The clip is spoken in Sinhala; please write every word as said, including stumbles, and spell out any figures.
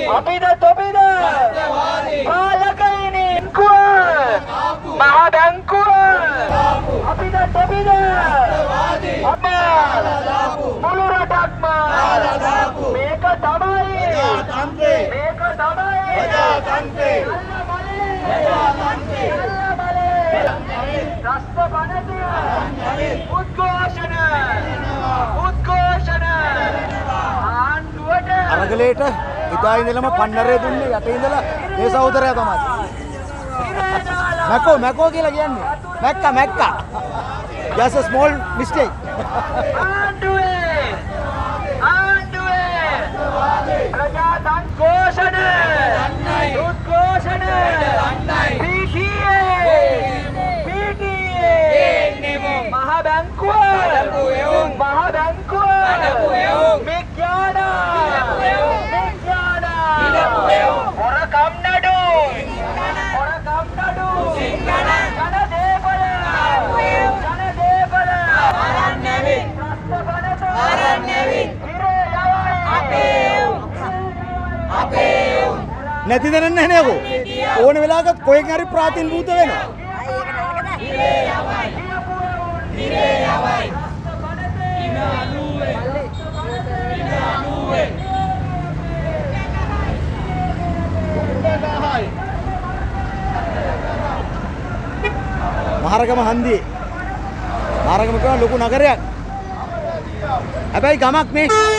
අපිද තොපිද පාලකයිනි මහ බැංකුව අපිද තොපිද අප්පා මුළු රටක්ම මේක තමයි ප්‍රජාතන්ත්‍රය මේක තමයි ප්‍රජාතන්ත්‍රය ප්‍රජාතන්ත්‍රය රාෂ්ට්‍රපති උද්ඝෝෂණ උද්ඝෝෂණ ආණ්ඩුවට අරගලේට ඉදා ඉඳලම පන්නරේ දුන්නේ යටේ ඉඳලා මේ සහෝදරයා තමයි මැකෝ මැකෝ කියලා කියන්නේ මැක්කා මැක්කා just a small mistake ආණ්ඩුවේ ආණ්ඩුවේ ප්‍රජාතන්ත්‍ර ഘോഷණ උද්ඝෝෂණ පීඨියේ පීඨියේ මහ බැංකුව මහ බැංකුව විඥාන විඥාන හොරකම් නඩු හොරකම් නඩු ජන දේපල ජන දේපල ආරණ්‍යවි ආරණ්‍යවි අපේ අපේ නැති දරන්නේ නැහැ නේකෝ ඕන වෙලාවකත් කොහෙන් හරි ප්‍රාතින් භූත වෙනවා ඉරේ යවයි ඉරේ යවයි ඉන අනුවේ ඉන අනුවේ මහරගම හන්දියේ මහරගම කියන ලොකු නගරයක් හැබැයි ගමක් නේ